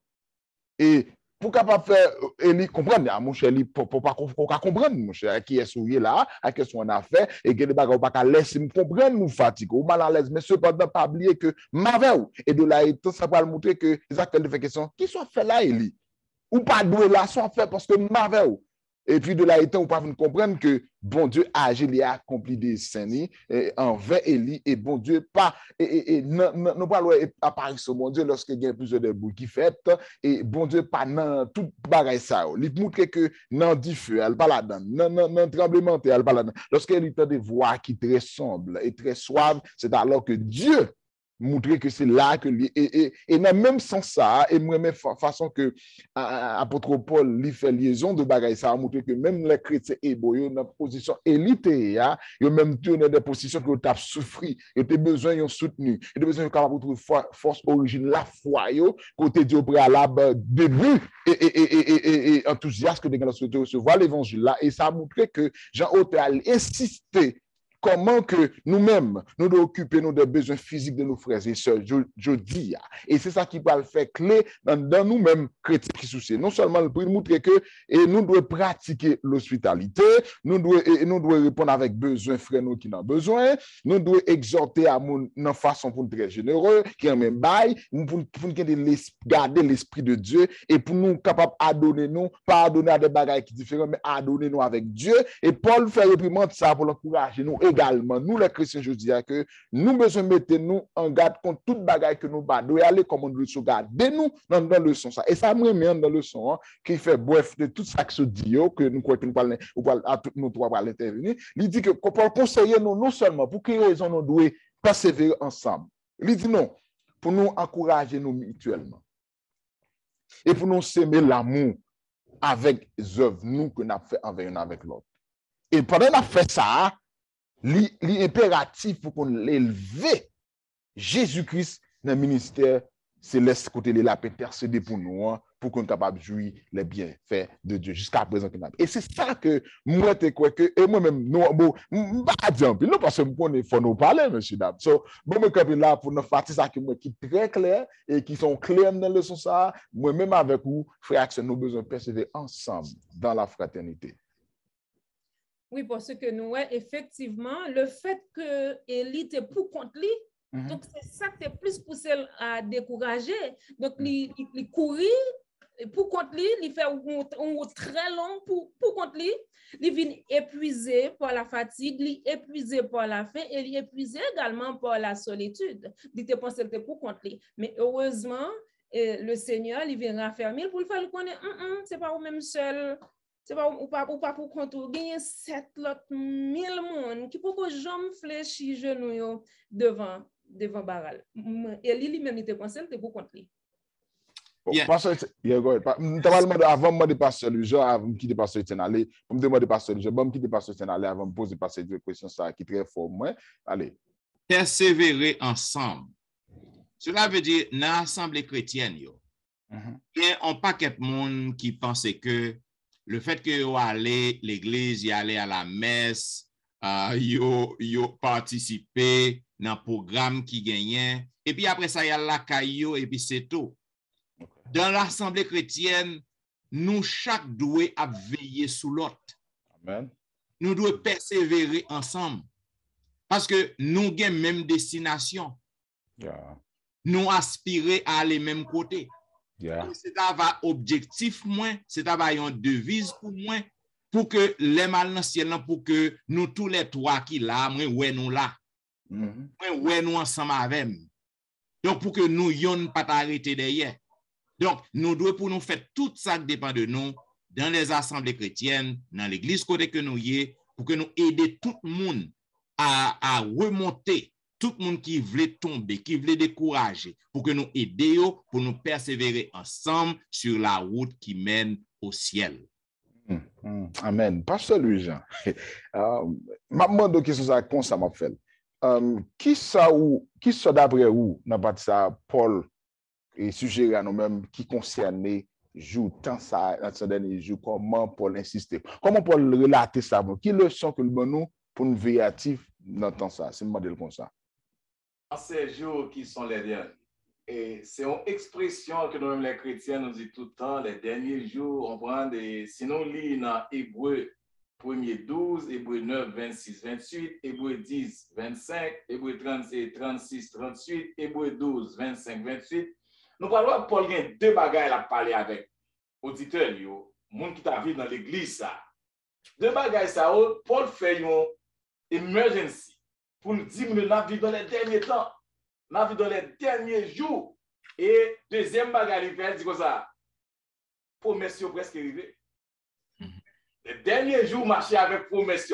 Et pour capable faire Élie comprendre, mon cher, Élie pour pour pas comprendre mon cher, qui est souillé là, à qu'est-ce qu'on a fait et que les bagages pas laisser me comprendre nous fatigue ou mal à l'aise, mais cependant pas oublier que mauvais et de là étant ça va montrer que les acteurs de fait question qui sont fait là Élie ou pas doué là sont fait parce que mauvais. Et puis de là étant, on peut comprendre que bon Dieu a agi, il a accompli des saints envers Élie et bon Dieu pas et non pas apparaître sur bon Dieu lorsqu'il y a plusieurs de bouts qui fait et bon Dieu pas dans tout bagaille ça. Il montre que dans du feu, elle pas là-dedans, non non tremblement, elle pas là-dedans. Lorsqu'il entend des voix qui très sombres et très suaves, c'est alors que Dieu montrer que c'est là que et, et, et dans même sens ça et même façon que apôtre Paul lui fait liaison de bagaille ça a montré que même les chrétiens hébreux dans position élite ya ils même dans des positions que tu as souffri et tu besoin ont soutenu et tu besoin capable trouver force origine la foi yo côté Dieu préalable début et et et et, et enthousiaste que de recevoir l'évangile là et ça a montré que Jean Hôtel insisté comment que nous-mêmes, nous devons occuper nos besoins physiques de nos frères et sœurs, je, je dis. Et c'est ça qui va le faire clé dans, dans nous-mêmes, chrétiens qui soucient. Non seulement pour montrer que et nous devons pratiquer l'hospitalité, nous devons, et nous devons répondre avec besoin frères nous qui en ont besoin, nous devons exhorter à mon façon pour être très généreux, qui en même bail, pour, pour garder l'esprit de Dieu et pour nous capables à donner nous, pas à donner à des bagages qui différents, mais à donner nous avec Dieu. Et Paul fait réprimande ça pour l'encourager nous également, nous les chrétiens, je dis que nous besoin mettre nous en garde contre toute bagaille que nous badons et aller comme on doit se garder nous dans, dans le son ça. Et ça me met dans le son hein, qui fait bref de tout ça que se dit que nous croyons que nous parlons à tout nous trois pour l'intervenir. Il dit que pour conseiller nous non seulement pour quelle raison nous devons persévérer ensemble. Il dit non, pour nous encourager nous mutuellement. Et pour nous s'aimer l'amour avec les œuvres nous que nous avons fait envers l'un avec l'autre. Et pendant qu'on a fait ça, l'impératif pour qu'on élève Jésus-Christ dans le ministère céleste côté de la paix intercéder pour nous pour qu'on soit capable de jouir les bienfaits de Dieu jusqu'à présent. Et c'est ça que moi je crois que et moi-même nous bon pas dire non parce que il faut nous parler monsieur Dab. So bon moi quand là pour nous faire ça qui moi qui très clair et qui sont clairs dans le leçon ça moi-même avec vous frères Action nous besoin persévérer ensemble dans la fraternité. Oui, parce que nous, ouais, effectivement, le fait que Élie était pour contre lui, mm-hmm. donc c'est ça qui est plus poussé à décourager. Donc, il, il, il courit pour contre lui, il fait un route très long pour, pour contre lui, il vient épuisé par la fatigue, il est épuisé par la faim et il est épuisé également par la solitude. Il était pensé que c'était pour contre lui. Mais heureusement, eh, le Seigneur, il vient raffermir pour le faire connaître, c'est pas vous-même seul. C'est pas ou pas ou pas pour compte gagner sept autres mille monde qui pour que j'aime fléchir genou devant devant Baal. Et lui même il était pensé c'était pour compte lui. Pasteur, yeah, go ahead. Avant moi de passer le jour avant de quitter pasteur Etienne aller, pour me demander pasteur le jour, bon me quitter pasteur Etienne aller avant de poser passer deux questions ça qui très fort moi. Allez. Persévérer ensemble. Cela veut dire dans l'assemblée chrétienne yo. Mm-hmm. Il y a un paquet de monde qui pense que le fait que yo allez l'église, y aller à la messe, uh, yo yo participer dans programme qui gagnait et puis après ça y a la caillou et puis c'est tout. Dans l'assemblée chrétienne, nous chaque doit à veiller sous l'autre. Amen. Nous devons persévérer ensemble parce que nous avons même destination. Yeah. Nous aspirer à aller même côté. Yeah. C'est un objectif moins, c'est un une devise pour moi, pour que les mal dans ciel pour que nous tous les trois qui là, moi ouais nous là. Mm-hmm. Ouais, nous ensemble avec. Donc, pour que nous yon pas arrêter derrière. Donc, nous devons pour nous faire tout ça qui dépend de nous dans les assemblées chrétiennes, dans l'église côté que nous y est, pour que nous aider tout le monde à, à remonter, tout le monde qui voulait tomber, qui voulait décourager, pour que nous aidions, pour nous persévérer ensemble sur la route qui mène au ciel. Mm, mm, amen. Pasteur Louis-Jean, euh, ma demande qui ça comme ça m'a fait. Euh, qui ça ou qui ça d'après vous n'a pas ça Paul et suggérer à nous-mêmes qui concernait jour tant ça dans ce dernier jour, comment Paul insistait, comment Paul relater ça, qui leçon que le bon nous pour nous veiller actif dans temps ça, c'est modèle comme ça. En ces jours qui sont les derniers, et c'est une expression que nous-mêmes les chrétiens nous disons tout le temps, les derniers jours, on prend des, sinon on lit dans Hébreu premier douze, Hébreu neuf, vingt-six, vingt-huit, Hébreu dix, vingt-cinq, Hébreu trente-six, trente-huit, Hébreu douze, vingt-cinq, vingt-huit. Nous parlons de Paul, il y a deux bagages à parler avec auditeurs, les gens qui vivent dans l'église. Ça. Deux bagages, ça, Paul fait une emergency pour nous dire que nous vivons dans les derniers temps, nous vivons dans les derniers jours. Et deuxième bagage, il fait, dit comme ça, promesse presque arrivée. Les derniers jours, marcher avec promesse.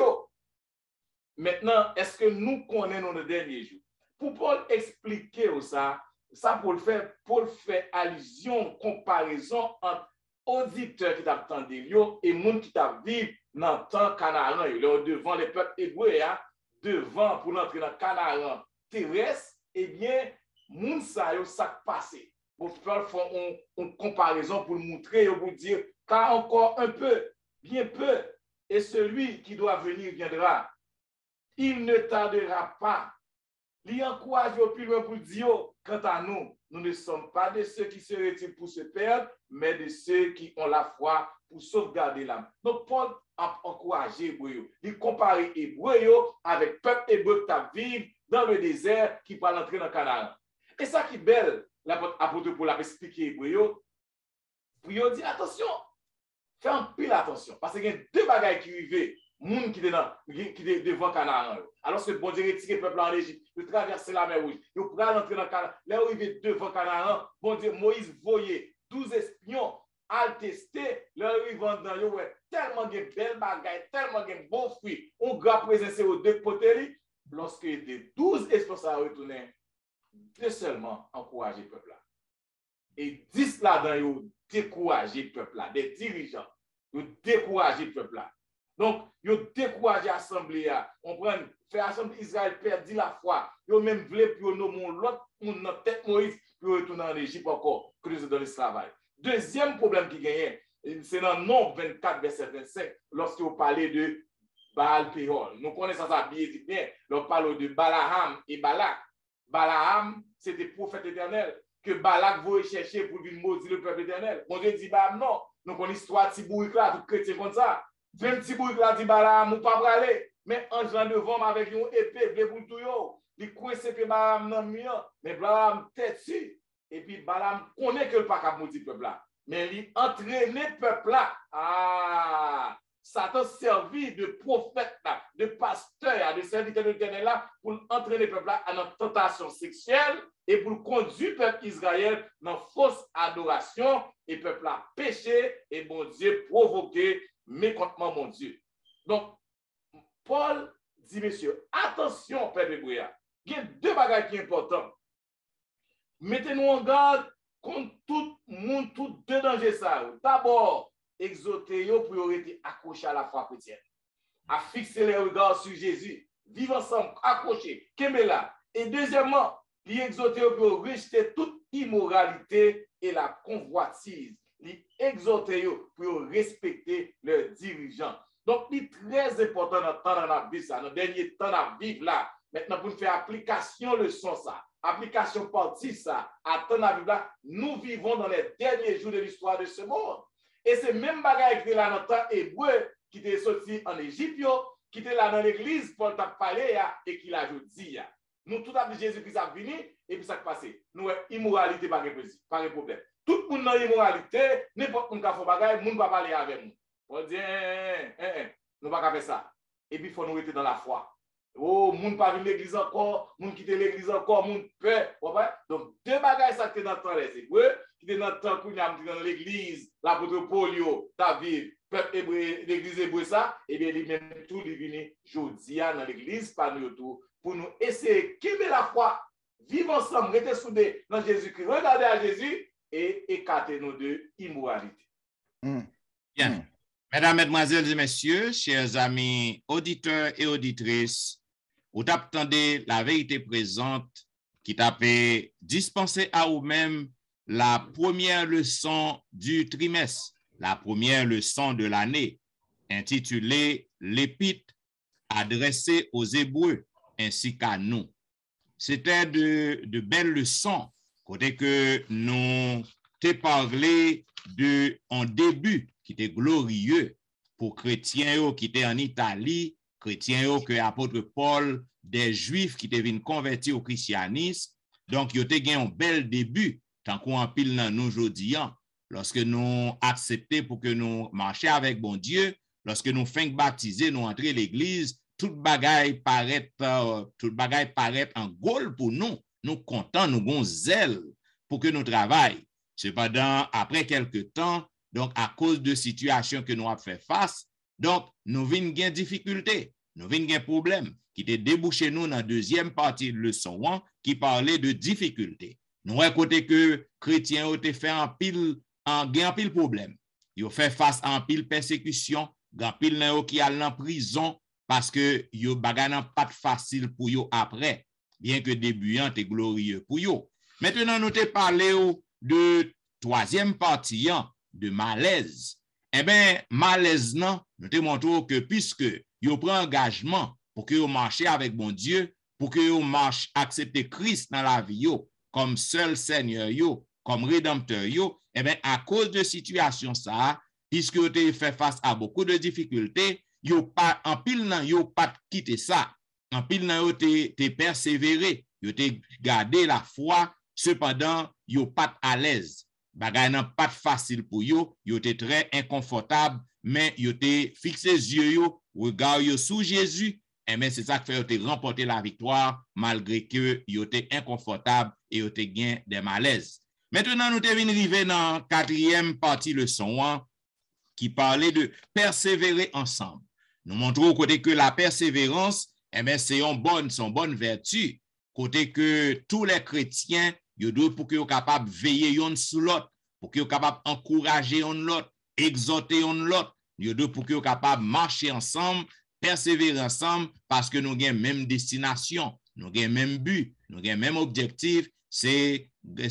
Maintenant, est-ce que nous connaissons les derniers jours? Pour Paul expliquer ça, ça pour le faire, pour faire allusion, comparaison entre auditeurs qui t'attendent et monde qui t'a vécu dans le temps Canaan, devant les peuples hébreux, devant pour l'entrer dans le Canaan terrestre, eh bien, monde ça yo ça passé. Pour faire une, une comparaison pour montrer, pour dire car encore un peu, bien peu, et celui qui doit venir viendra. Il ne tardera pas. Il encourage au plus loin pour dire, quant à nous, nous ne sommes pas de ceux qui se retirent pour se perdre, mais de ceux qui ont la foi pour sauvegarder l'âme. Donc, Paul a encouragé Hébreu. Il compare Hébreu avec le peuple hébreu qui vit dans le désert qui va entrer dans le Canaan. Et ça qui est belle, l'apôtre Paul a expliqué Hébreu, pour lui dire attention, fais un pile attention, parce qu'il y a deux bagages qui arrivent. Moun qui est devant Canaan. Alors que bon Dieu retire le peuple en Égypte, il traverse la mer Rouge, il peut entrer dans Canaan. Là où il est devant Canaan, bon Dieu, Moïse voyait douze espions à tester, là où ils vont dans le ouais, tellement de belles bagailles, tellement de bons fruits. On grappe présence aux deux côtés. Lorsque les douze espions sont retournés, deux seulement encourager le peuple là. Et dix là-dedans, ils ont découragé le peuple là, des dirigeants, ils ont découragé le peuple là. Donc, ils ont découragé l'Assemblée. On prend, fait l'Assemblée d'Israël perdit la foi. Ils ont même voulu pour nommer l'autre pour notre tête Moïse pour retourner en Égypte encore, que dans l'esclavage. Deuxième problème qui gagne, c'est dans Nombre vingt-quatre, verset vingt-cinq, lorsque vous parlez de Baal Péor. Nous connaissons ça bien. On parle de Balaam et Balak. Balaam, c'était prophète éternel que Balak voulait chercher pour venir maudire le peuple éternel. Mon Dieu dit, bah non, nous connaissons l'histoire de Tibouric là, tout chrétien comme ça. Même si vous dit Balaam ou pas aller, mais en jouant devant avec une épée, blé pour tout yo, il coince que Balaam nan mian, mais Balaam tête dessus. Et puis Balaam connaît que le pas cap maudit peuple là, mais il entraîne peuple là. Ah, Satan servi de prophète là, de pasteur, de serviteur de l'Éternel là pour entraîner peuple là à une tentation sexuelle et pour conduire peuple Israël dans fausse adoration et peuple là péché et bon Dieu provoquer mécontentement mon Dieu. Donc, Paul dit, messieurs, attention, Père Hébreu, il y a deux bagages qui sont importants. Mettez-nous en garde contre tout le monde, tout deux dangers. D'abord, exhortez-vous pour être accroché à la foi chrétienne, à fixer les regards sur Jésus, vivre ensemble, accrochés, qu'aimer là. Et deuxièmement, il exhortez pour rejeter toute immoralité et la convoitise. Il exhortez pour respecter leurs dirigeants. Donc, il est très important dans le temps dans la vie, ça, dans le dernier temps dans la vie là. Maintenant, pour faire application leçon ça, application partie ça, à temps dans la vie là, nous vivons dans les derniers jours de l'histoire de ce monde. Et c'est même bagaille qui est là dans le temps hébreu, qui était sorti en Égypte, qui était là dans l'église, Paul t'a parlé et qui l'a dit. Nous, tout à fait, Jésus-Christ a venu, et puis ça qui passe. Nous, immoralité, pas de problème. Tout le monde dans l'immoralité, n'importe qui a fait bagaille, le monde va parler avec nous. On dit, eh, eh, eh, nous ne pouvons pas faire ça. Et puis, il faut nous rester dans la foi. Oh, moun pas venir l'église encore, moun quitter l'église encore, moun peur. Donc, deux bagages ça qui dans le temps les Hébreux, qui dans le temps qu'on a dans l'église, l'apôtre Paul, David, peuple hébreu, l'église hébreu ça, et bien, il même tout, il vient aujourd'hui dans l'église, par nous tout, pour nous essayer de la foi, vivre ensemble, rester soudés dans Jésus-Christ, regarder à Jésus et écarter nos deux immoralités. Mm. Bien. Mm. Mesdames, Mesdemoiselles et Messieurs, chers amis auditeurs et auditrices, vous attendez la vérité présente qui t'a fait dispenser à vous-même la première leçon du trimestre, la première leçon de l'année, intitulée l'Épître adressée aux Hébreux ainsi qu'à nous. C'était de, de belles leçons, côté que nous t'ai parlé de en début qui était glorieux pour chrétiens qui étaient en Italie, chrétiens que l'apôtre Paul, des juifs qui étaient venus convertir au christianisme. Donc, ils ont eu un bel début, tant qu'on en pile dans nous aujourd'hui, lorsque nous acceptons pour que nous marchions avec bon Dieu, lorsque nous faisons baptiser, nous entrons l'église, tout bagaille paraît, euh, tout bagaille paraît en goal pour nous. Nous contents, nous avons zèle pour que nous travaillions. Cependant, après quelques temps, donc à cause de situations que nous avons fait face, donc nous venons gagner difficulté, nous venons gagner problème qui était débouché nous dans la deuxième partie de leçon un qui parlait de difficulté. Nous avons côté que chrétiens ont fait un pile en gain pile problème. Ils ont fait face à un pile persécution, grand pile nan qui allent en prison parce que yo baganan pas facile pour yo après, bien que débutant et glorieux pour yo. Maintenant nous te parlé de troisième partie de malaise. Eh bien, malaise non, nous te montrons que puisque yo prend engagement pour que yo marche avec bon Dieu, pour que yo marche accepter Christ dans la vie yo comme seul Seigneur yo, comme rédempteur yo, eh bien à cause de situation ça, puisque yo te fait face à beaucoup de difficultés, yo pas en pile nan yo pas quitter ça. En pile nan yo te, te persévérer, yo te garder la foi, cependant yo pas à l'aise. Bagay nan pas facile pour yo, yo te très inconfortable, mais yo te fixé yeux yo, regard yo sous Jésus, et mais c'est ça qui fait yo te remporter la victoire malgré que yo te inconfortable et yo te gain des malaises. Maintenant nous te vinn rive dans quatrième partie leçon un qui parlait de persévérer ensemble. Nous montrons au côté que la persévérance, eh bien, c'est une bonne, son bonne vertu, côté que tous les chrétiens, ils doivent pour qu'ils soient capables de veiller l'un sur l'autre, pour qu'ils soient capables d'encourager l'autre, exhorter l'autre, ils doivent pour qu'ils soient capables de marcher ensemble, persévérer ensemble, parce que nous avons la même destination, nous avons le même but, nous avons le même objectif, c'est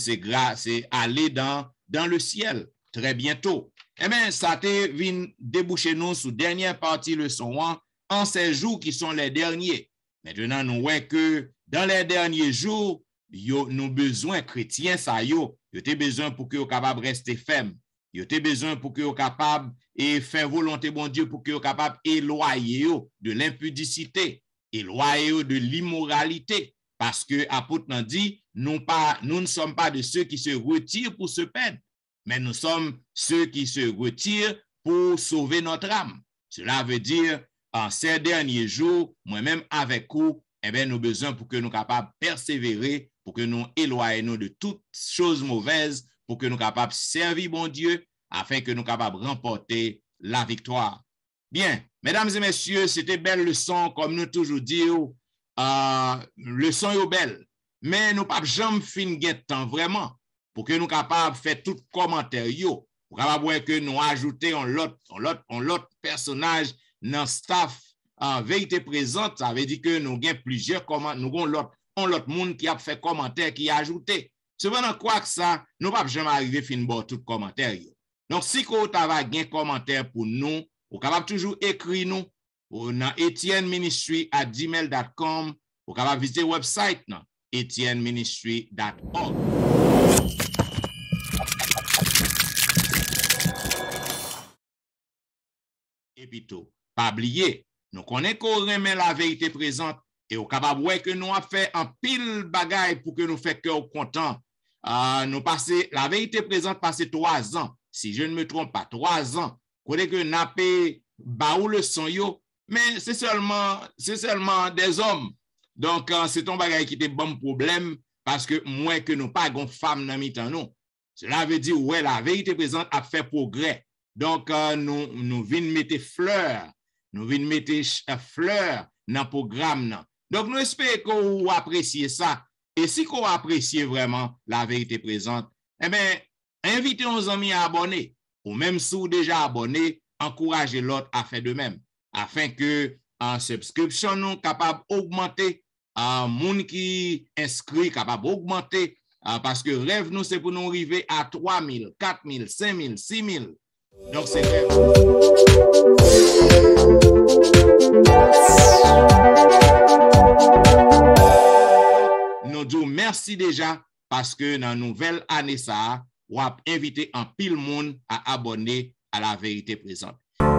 aller dans, dans le ciel très bientôt. Eh bien, ça te vient déboucher nous sous dernière partie leçon un, en ces jours qui sont les derniers. Maintenant, nous voyons que dans les derniers jours, yo, nous besoin chrétiens, ça yo, yo te besoin pour que vous capable rester ferme. Yo te besoin pour que vous capable et faire volonté bon Dieu pour que vous capable éloigner de l'impudicité, éloigner de l'immoralité. Parce que apôtre nous dit, nous, pas, nous ne sommes pas de ceux qui se retirent pour se perdre, mais nous sommes ceux qui se retirent pour sauver notre âme. Cela veut dire, en ces derniers jours, moi-même avec vous, eh bien, nous avons besoin pour que nous soyons capables de persévérer, pour que nous éloignions de toutes choses mauvaises, pour que nous soyons capables de servir bon Dieu, afin que nous soyons capables de remporter la victoire. Bien, mesdames et messieurs, c'était belle leçon, comme nous toujours disons, euh, leçon est belle, mais nous ne pouvons jamais finir de temps vraiment, pour que nous soyons capables de faire tout commentaire, pour capable que nous ajoutions l'autre l'autre personnage dans le staff en vérité présente. Ça veut dire que nous avons plusieurs commentaires, nous avons l'autre l'autre monde qui a fait commentaire, qui a ajouté. Cependant, quoi que ça, nous ne pouvons jamais arriver à finir tout commentaire. Donc, si vous avez un commentaire pour nous, vous êtes capable toujours écrire nous dans etienne ministry at gmail dot com. Vous êtes capable visiter le website etienne ministry dot org. Et puis tout, pas oublier, nous connaissons qu'on remet la vérité présente et au capable ouais que nous avons fait un pile bagaille pour que nous fassions cœur content. Euh, nous passé la vérité présente passé trois ans, si je ne me trompe pas, trois ans. Côté que n'a pas baou le son yo, mais c'est seulement, c'est seulement des hommes. Donc, euh, c'est un bagage qui était bon problème parce que moins que nous pas de femmes dans mi-temps nous. Cela veut dire, ouais, la vérité présente a fait progrès. Donc, euh, nous, nous venons mettre fleurs, nous venons mettre fleurs dans le programme. Donc, nous espérons que vous appréciez ça. Et si vous appréciez vraiment la vérité présente, eh bien, invitez nos amis à abonner. Ou même si vous déjà abonné, encouragez l'autre à faire de même. Afin que en subscription nous capable d'augmenter, un monde qui inscrit capable d'augmenter, parce que rêve nous, c'est pour nous arriver à trois mille, quatre mille, cinq mille, six mille. Donc, c'est rêve. Nous disons merci déjà parce que dans la nouvelle année, ça, on a invité un pile monde à abonner à la vérité présente.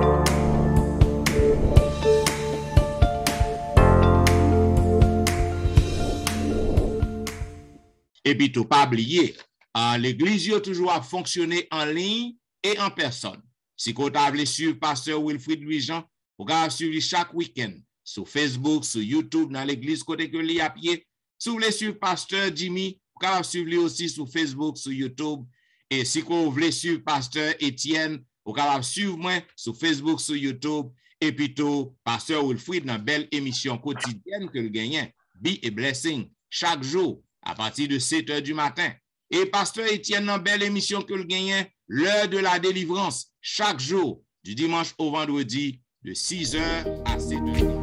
Et puis, tout pas oublier, l'église a toujours à fonctionner en ligne et en personne. Si vous voulez suivre Pasteur Wilfrid Louis-Jean, vous pouvez suivre chaque week-end sur Facebook, sur YouTube, dans l'église côté que l'y a pied. Si vous voulez suivre Pasteur Jimmy, vous pouvez suivre aussi sur Facebook, sur YouTube. Et si vous voulez suivre Pasteur Etienne, vous pouvez suivre moi sur Facebook, sur YouTube. Et puis tout, Pasteur Wilfrid dans une belle émission quotidienne que le gagnant, Be a Blessing, chaque jour, à partir de sept heures du matin. Et Pasteur Etienne dans une belle émission que le gagnant, l'heure de la délivrance, chaque jour, du dimanche au vendredi, de six heures à sept heures.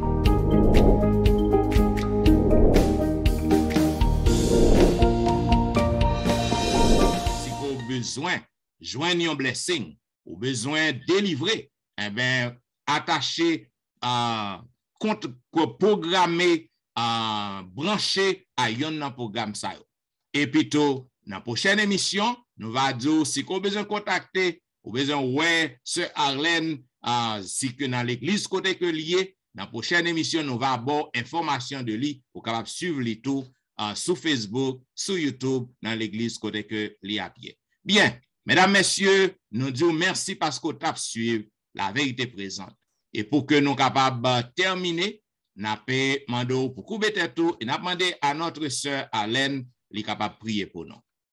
Si vous avez besoin, joindre un blessing, ou besoin de délivrer, eh bien, attaché, euh, compte, programmer, euh, branché à un programme ça. Et puis tout, dans la prochaine émission, nous va dire si vous avez besoin de contacter, ou besoin ouais, Sœur Arlène, euh, si que dans l'église côté que lié, dans la prochaine émission, nous va avoir information de lui pour capable suivre les tout euh, sur Facebook, sur YouTube, dans l'église côté que lié à pied. Bien, mesdames, messieurs, nous disons merci parce que vous avez suivi la vérité présente. Et pour que nous capables de terminer, nous avons demandé pour couper tout et nous avons demandé à notre sœur Arlène, elle est capable de prier pour nous.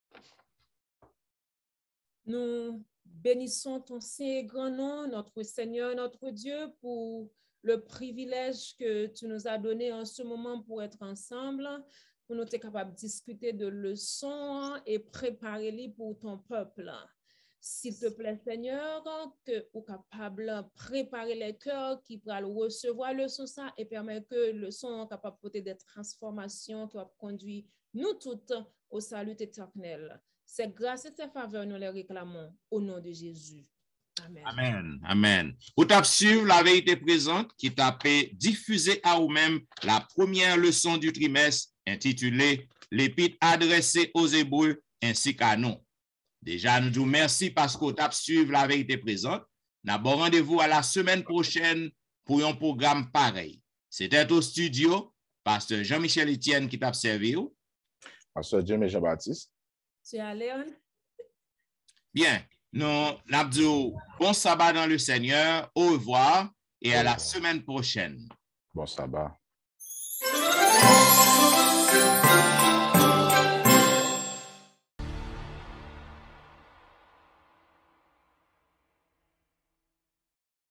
Nous bénissons ton saint et grand nom, notre Seigneur, notre Dieu, pour le privilège que tu nous as donné en ce moment pour être ensemble, pour nous être capables de discuter de leçons et préparer les pour ton peuple. S'il te plaît, Seigneur, que nous sommes capables de préparer les cœurs qui pourront recevoir le son ça et permettre que le son soit capable de porter des transformations qui vont conduire nous toutes au salut éternel. C'est grâce à tes faveurs nous les réclamons au nom de Jésus. Amen. Amen. Amen. Vous avez suivi la vérité présente qui t'a diffusé à vous-même la première leçon du trimestre intitulée L'épître adressée aux Hébreux ainsi qu'à nous. Déjà, nous disons merci parce que vous avez suivi la vérité présente. Nous avons rendez-vous à la semaine prochaine pour un programme pareil. C'était au studio, Pasteur Jean-Michel Etienne qui t'a servi. Pasteur James Jean-Baptiste. C'est Léon. Bien, nous avons dit bon sabbat dans le Seigneur, au revoir et à la semaine prochaine. Bon sabbat.